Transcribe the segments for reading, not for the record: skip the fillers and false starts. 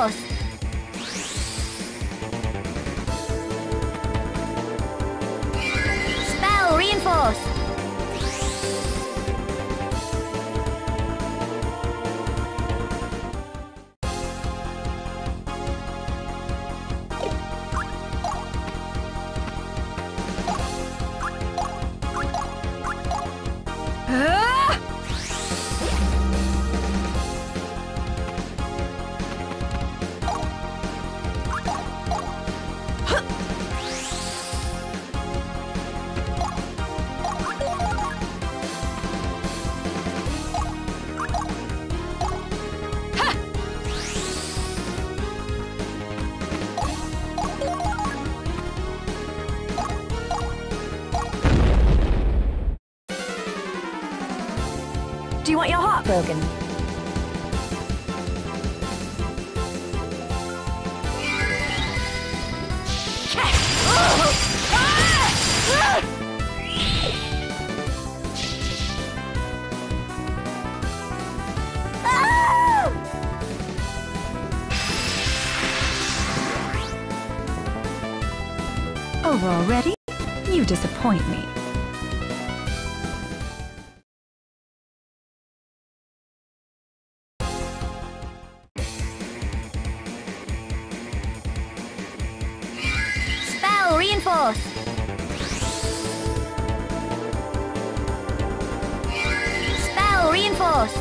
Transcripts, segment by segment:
reinforced! Spell reinforced! Do you want your heart broken? Over already? You disappoint me. Spell reinforced! Spell reinforced!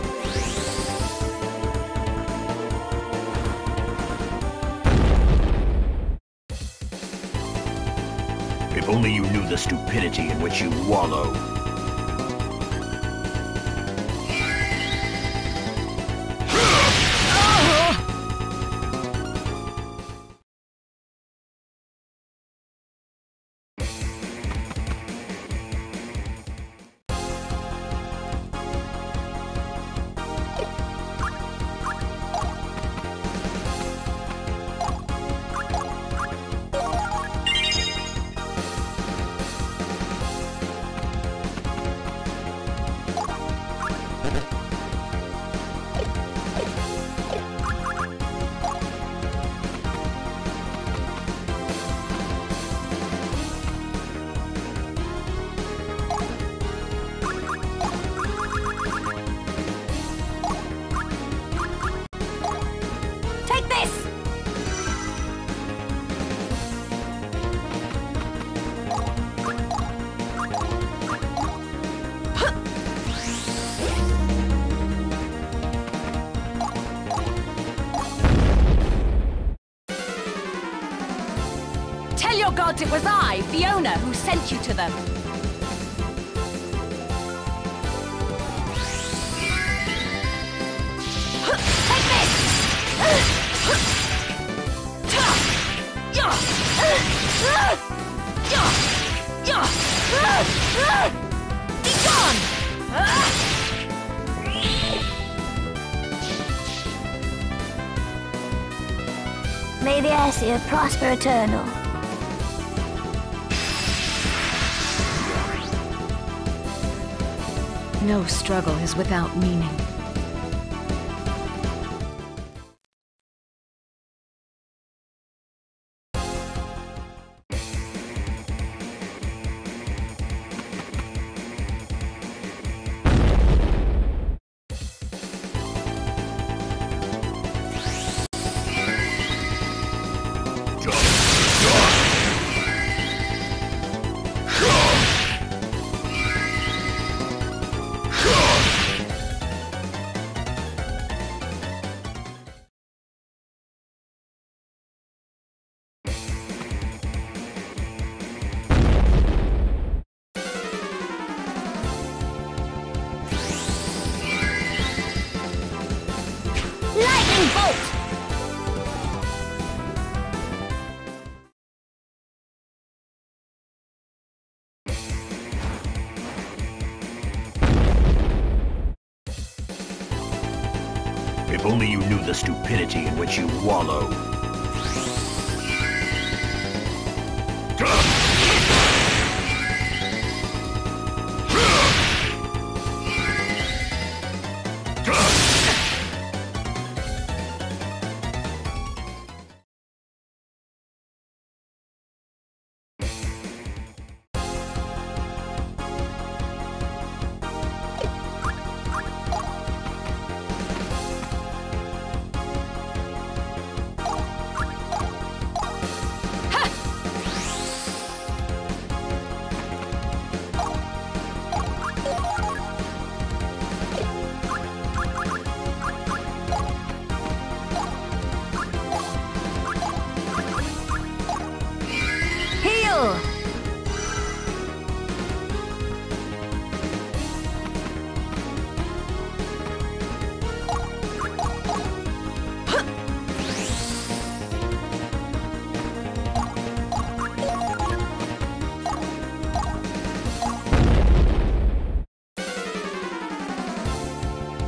If only you knew the stupidity in which you wallow. Take this! Tell your gods it was I, Fiona, who sent you to them. Take this! Be gone! May the Aesir prosper eternal. No struggle is without meaning. Lightning bolt! If only you knew the stupidity in which you wallow.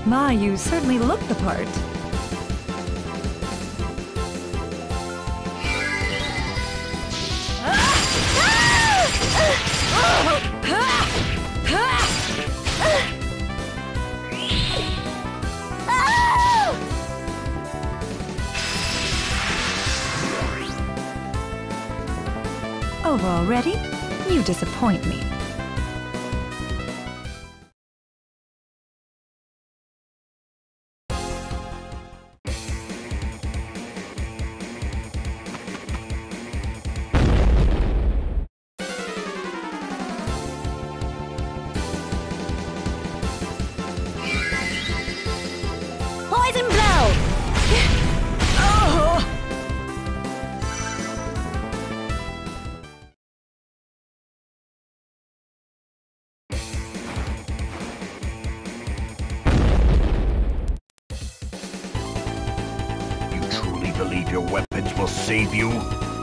My, you certainly look the part. Over already? You disappoint me. Poison blow! You truly believe your weapons will save you?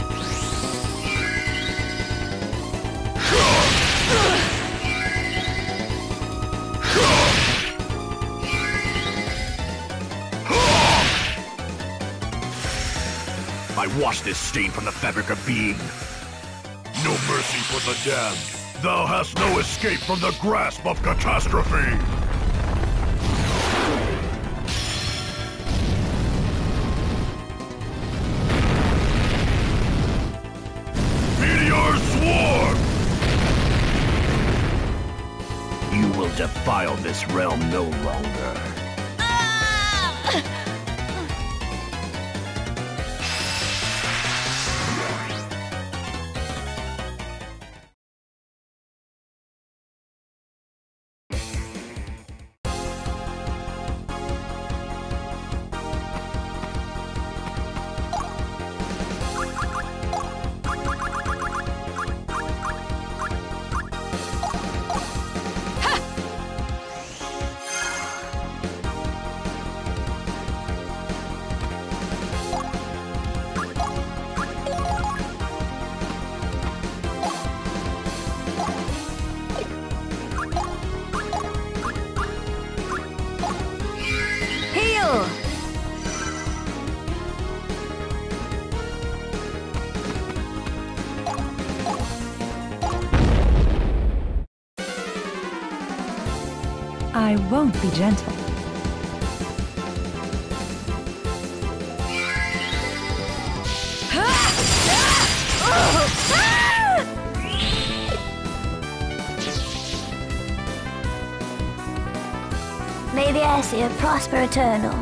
I wash this stain from the fabric of being. No mercy for the damned. Thou hast no escape from the grasp of catastrophe. Meteor swarm! You will defile this realm no longer. Heal! I won't be gentle. May the Aesir prosper eternal.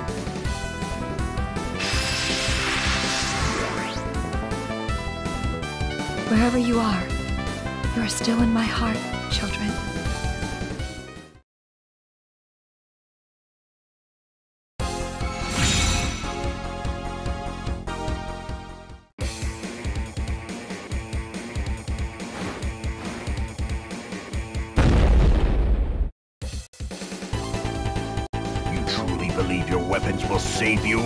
Wherever you are still in my heart, children. You truly believe your weapons will save you?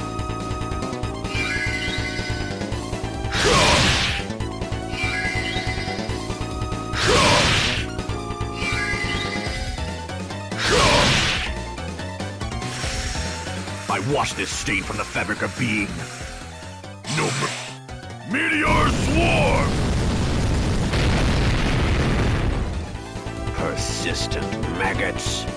I wash this stain from the fabric of being. No Meteor swarm! Persistent maggots.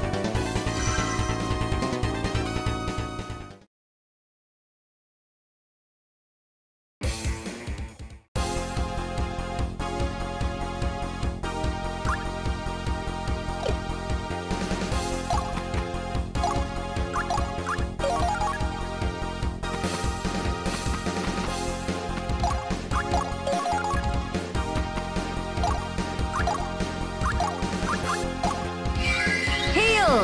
Heal!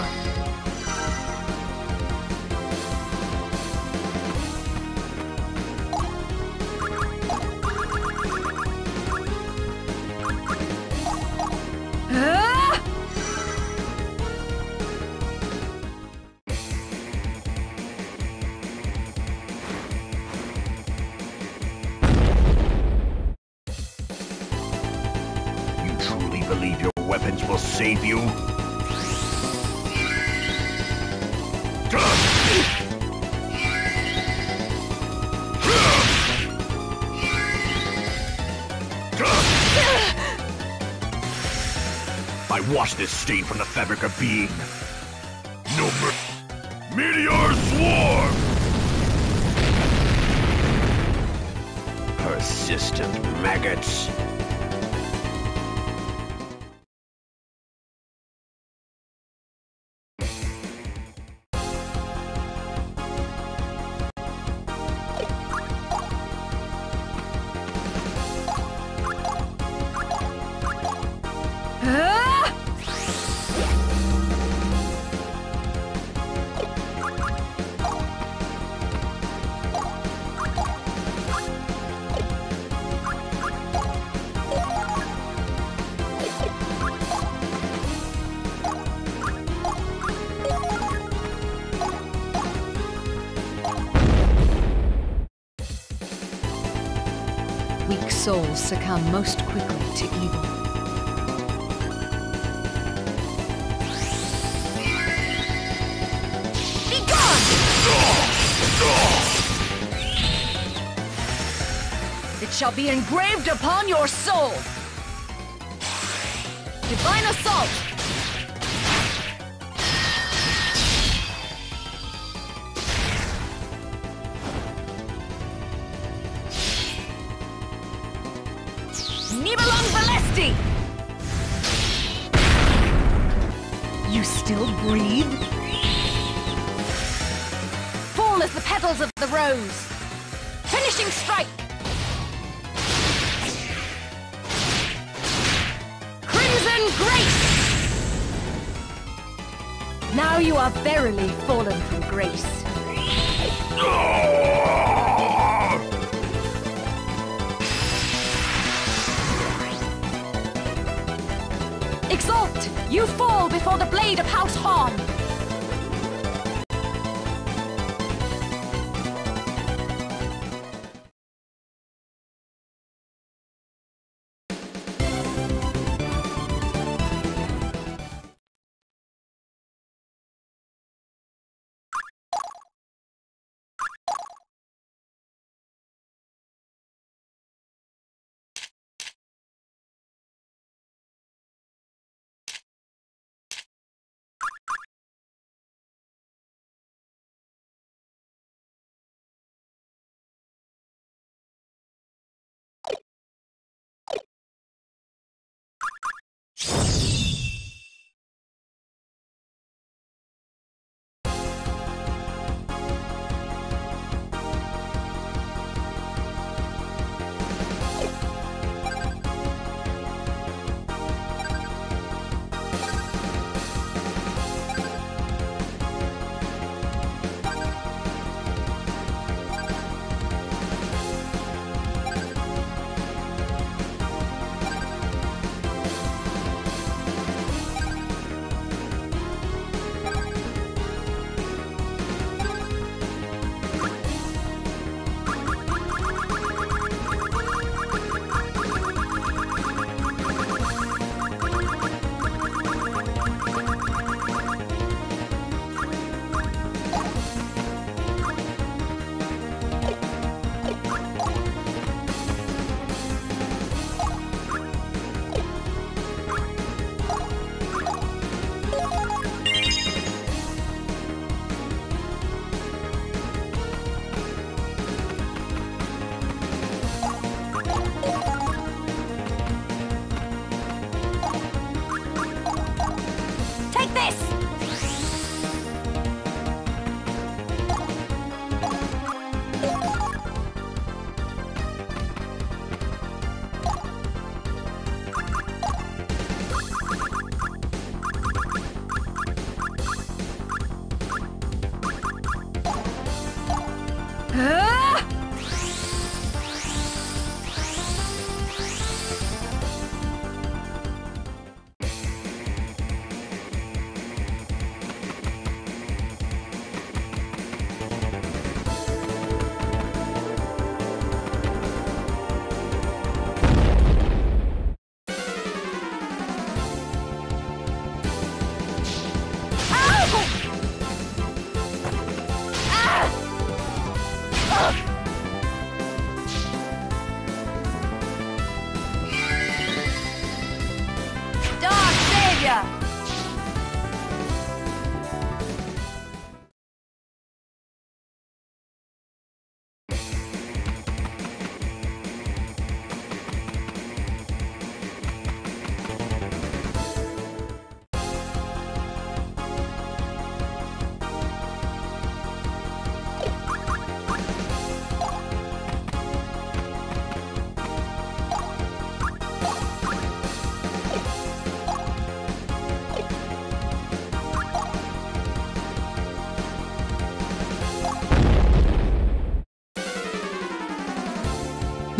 Believe your weapons will save you? I wash this stain from the fabric of being. No Meteor Swarm! Persistent maggots. Weak souls succumb most quickly to evil. Be gone! It shall be engraved upon your soul. Divine Assault! Nibelung Valesti! You still breathe? Fall as the petals of the rose. Finishing strike! Crimson Grace! Now you are verily fallen from grace. Exalt! You fall before the blade of House Harn!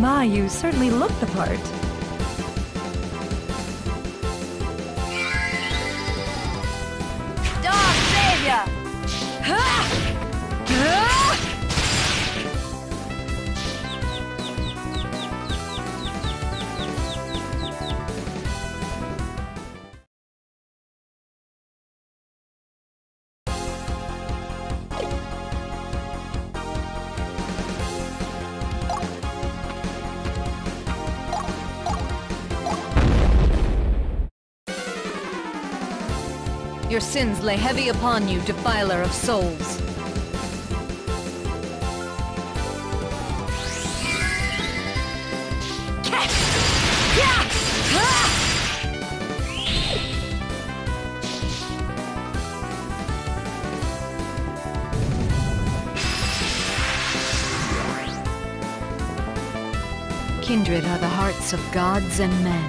My, you certainly look the part. Dark Savior! Your sins lay heavy upon you, defiler of souls. Kindred are the hearts of gods and men.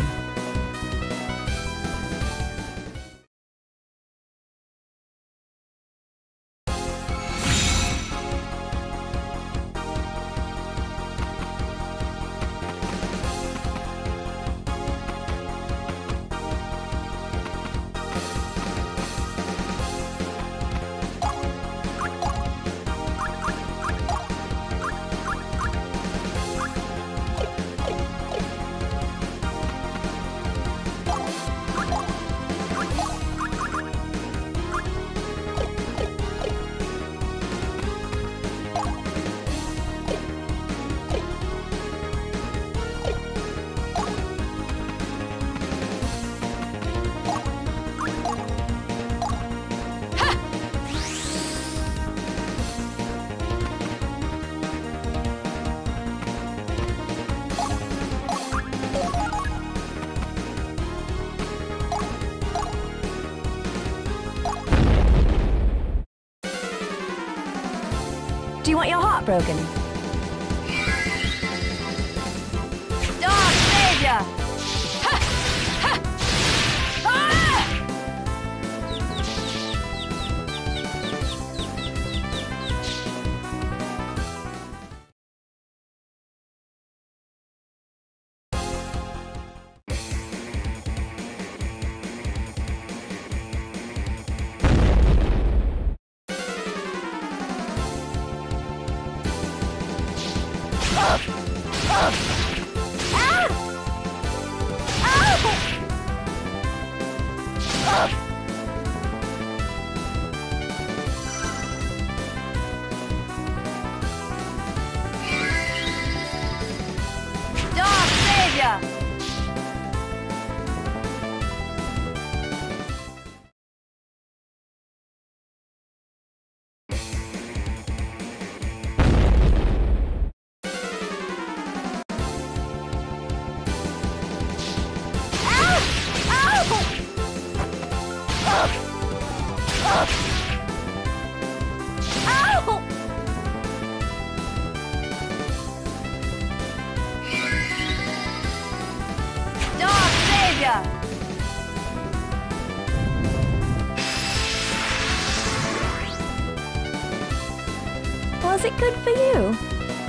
Do you want your heart broken? Dark Savior! Ha! Ha! Ah! Dark Savior! Dark Savior! Was it good for you?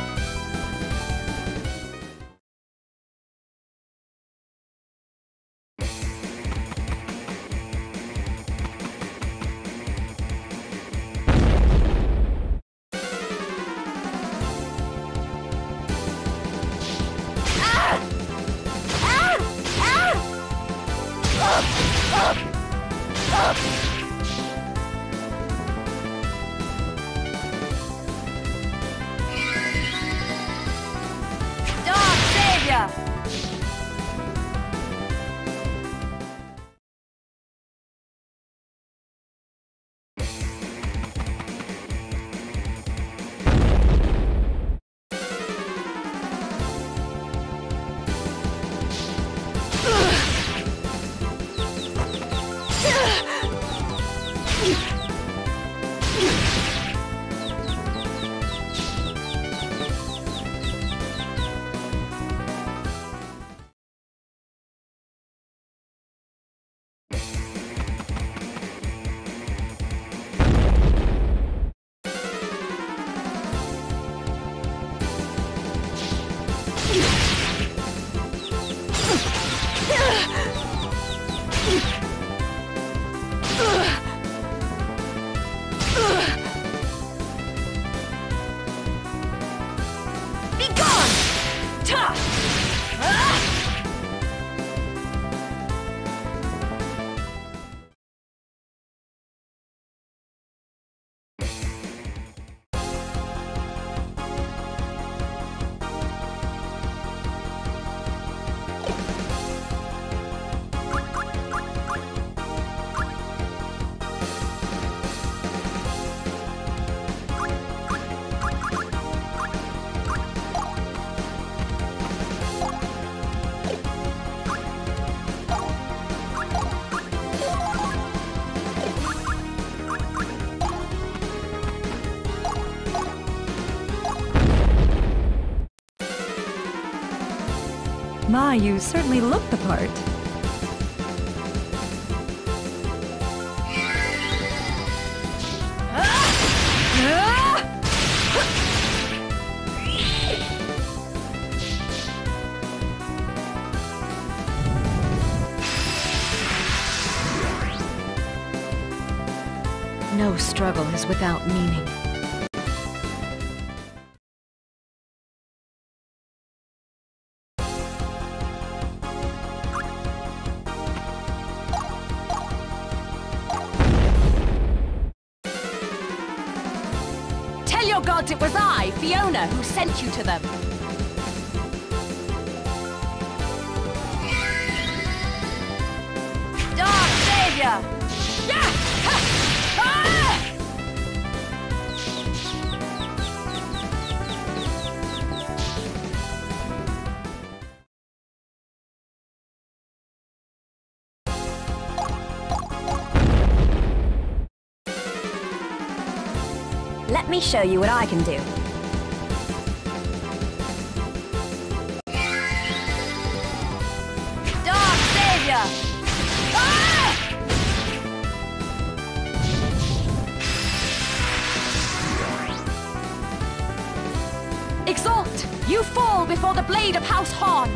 Dark Savior! My, you certainly look the part. No struggle is without meaning. Tell your gods it was I, Fiona, who sent you to them. Dark Savior! Yeah! Ha! Ah! Let me show you what I can do. Dark Savior! Ah! Exalt! You fall before the blade of House Horn!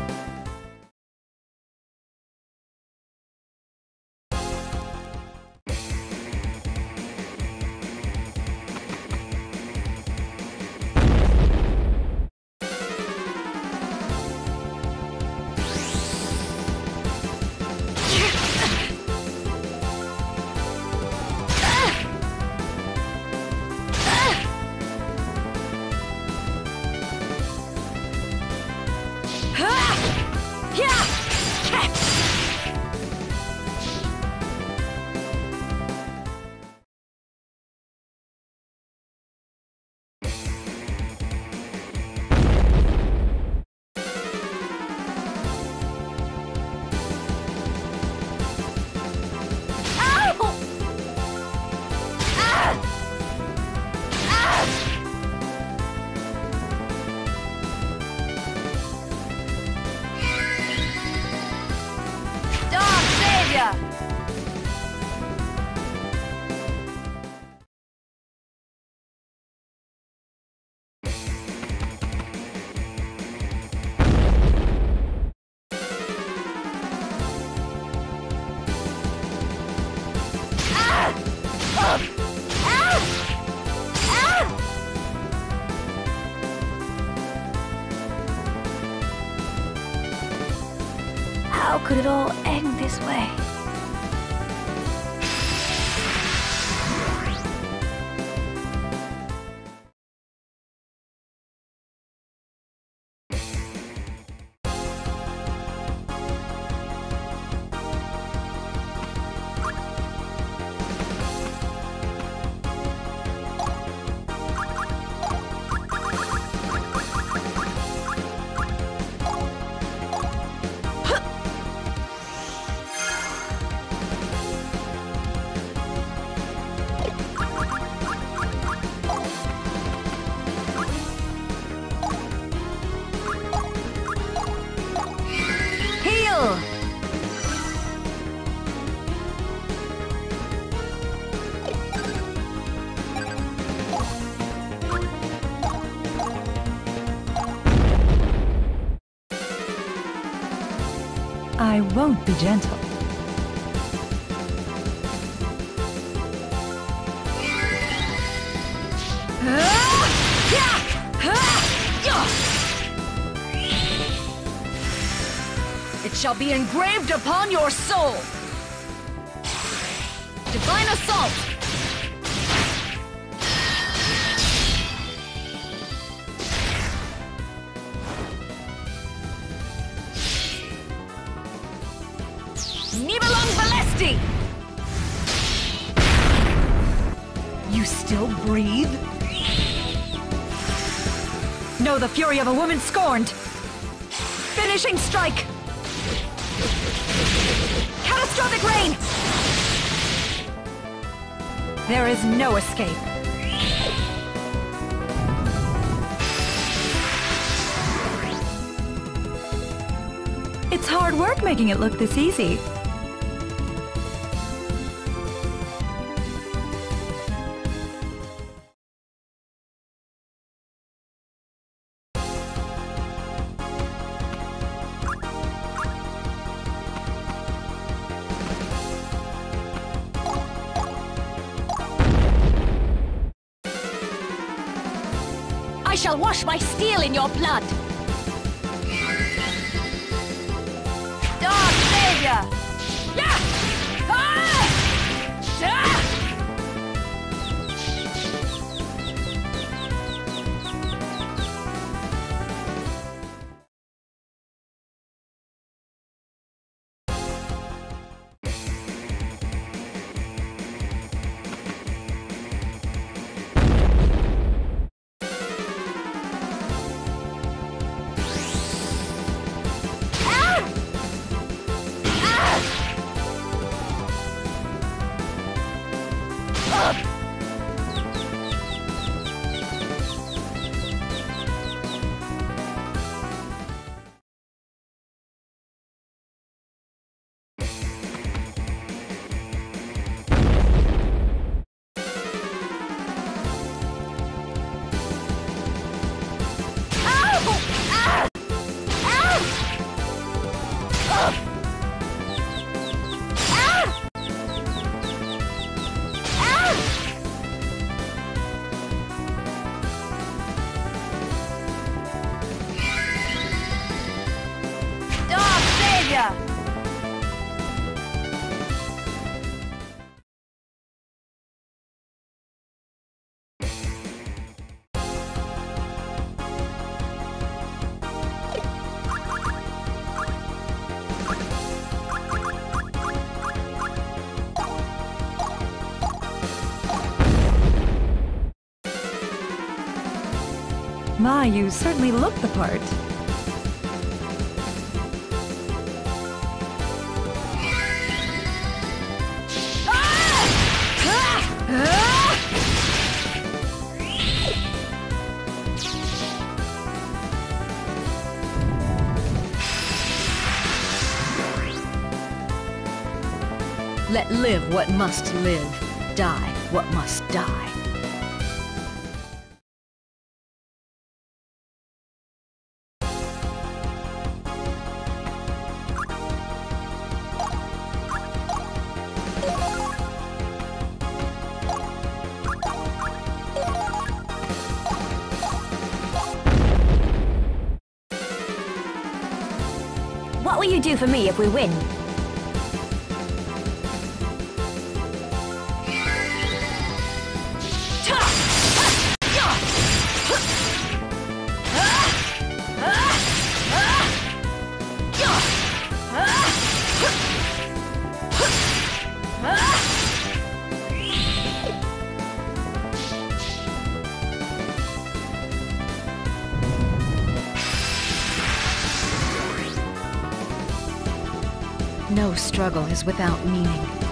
How could it all end this way? I won't be gentle. It shall be engraved upon your soul! Divine Assault! Nibelung Valesti! You still breathe? Know the fury of a woman scorned! Finishing strike! Catastrophic rain! There is no escape. It's hard work making it look this easy. I shall wash my steel in your blood! Dark Savior! Yeah! Ah! Ah! My, you certainly look the part. Let live what must live, die what must die. What will you do for me if we win? No struggle is without meaning.